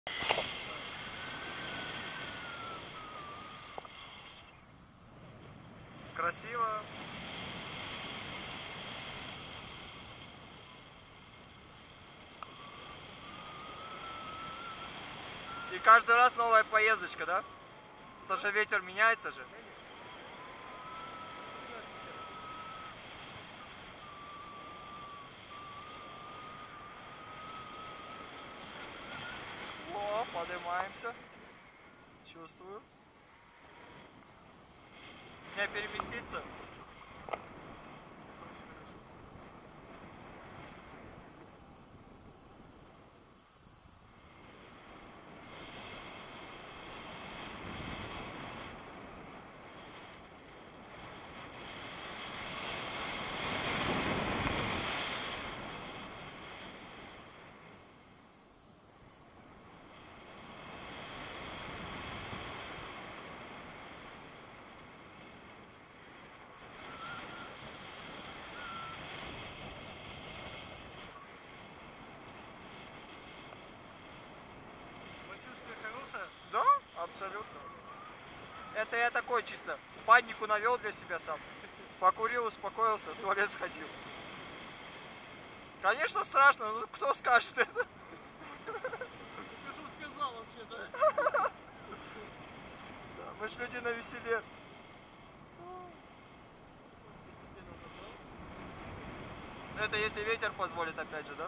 Красиво. И каждый раз новая поездочка, да? Потому что ветер меняется же. О, поднимаемся. Чувствую. Не переместиться. Да, абсолютно. Это я такой чисто панику навел для себя сам. Покурил, успокоился, в туалет сходил. Конечно страшно, но кто скажет это? Ты что сказал вообще-то? Да, мы ж люди навеселе. Это если ветер позволит, опять же, да?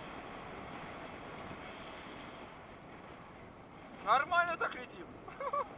Нормально так летим.